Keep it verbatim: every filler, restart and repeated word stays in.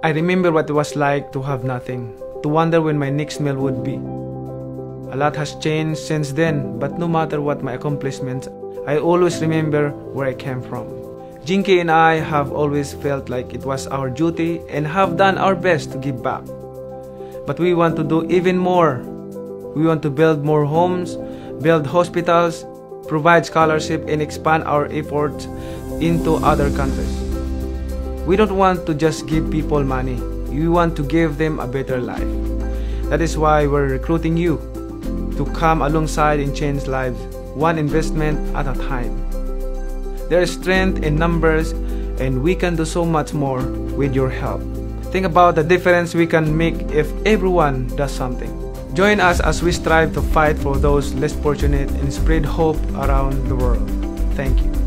I remember what it was like to have nothing, to wonder when my next meal would be. A lot has changed since then, but no matter what my accomplishments, I always remember where I came from. Jinky and I have always felt like it was our duty and have done our best to give back. But we want to do even more. We want to build more homes, build hospitals, provide scholarship, and expand our efforts into other countries. We don't want to just give people money. We want to give them a better life. That is why we're recruiting you to come alongside and change lives, one investment at a time. There is strength in numbers, and we can do so much more with your help. Think about the difference we can make if everyone does something. Join us as we strive to fight for those less fortunate and spread hope around the world. Thank you.